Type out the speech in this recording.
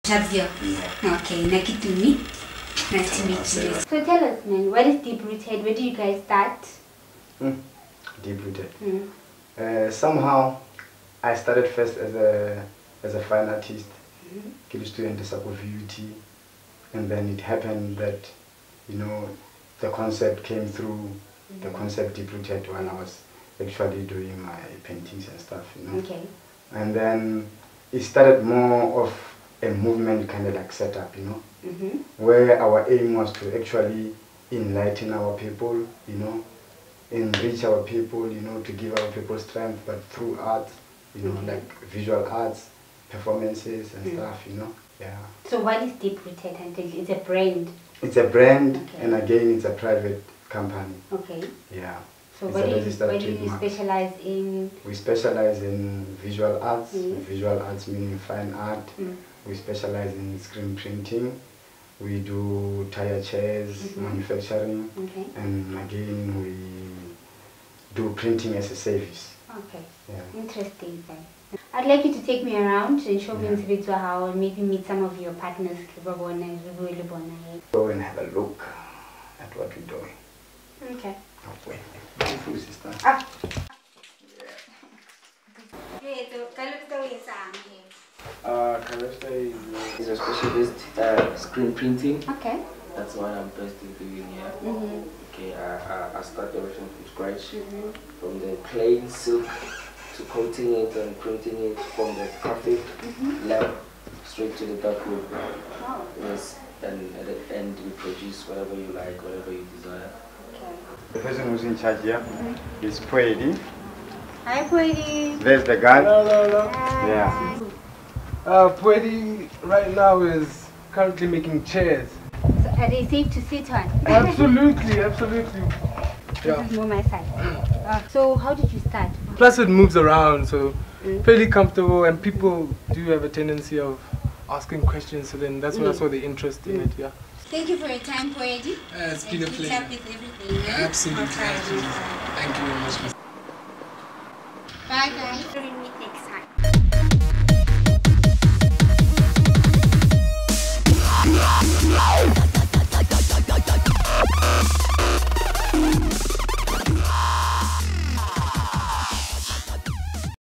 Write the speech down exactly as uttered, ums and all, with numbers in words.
Shabzio. Yeah. Okay, Nakitumi. Nice to meet you. So tell us, man, what is Deep Rooted? Where do you guys start? Mm. Deep Rooted. Mm. Uh, somehow, I started first as a as a fine artist, mm-hmm. a student at V U T, and then it happened that, you know, the concept came through. Mm-hmm. The concept Deep Rooted when I was actually doing my paintings and stuff, you know. Okay. And then it started more of a movement kind of like setup, you know, mm-hmm. where our aim was to actually enlighten our people, you know, enrich our people, you know, to give our people strength, but through art, you know, mm-hmm. like visual arts, performances and mm-hmm. stuff, you know, yeah. So what is Deep Rooted? It's a brand? It's a brand, okay. And again, it's a private company. Okay. Yeah. So what do, you, what do you specialize in? We specialize in visual arts, mm. visual arts meaning fine art. Mm. We specialize in screen printing. We do tire chairs, mm-hmm. manufacturing, okay. And again we do printing as a service. Okay, yeah. Interesting. I'd like you to take me around and show yeah. me how maybe meet some of your partners. Go and have a look at what we're doing. Okay. Okay. Beautiful sister. Ah. Uh, Kalesta is, is a specialist uh, screen printing. Okay. That's what I'm best in doing here. Mm-hmm. Okay, I, I, I start everything from scratch, mm-hmm. from the plain silk to coating it and printing it from the graphic mm-hmm. lab straight to the dark room. Oh. Yes, and at the end we produce whatever you like, whatever you desire. Okay. The person who's in charge here mm-hmm. is Poedi. Hi Poedi. There's the guy. Hello, hello, hello. Yeah. Uh, Poedi right now is currently making chairs. So are they safe to sit on? Absolutely, absolutely. This yeah. is more my side. Uh, so how did you start? Plus it moves around, so mm. fairly comfortable, and people do have a tendency of asking questions, so then that's mm. why I saw the interest in mm. it, yeah. Thank you for your time, Poedi. Uh, it's been a pleasure. With everything, yeah? Absolutely. Absolutely. Thank you very much. Bye guys.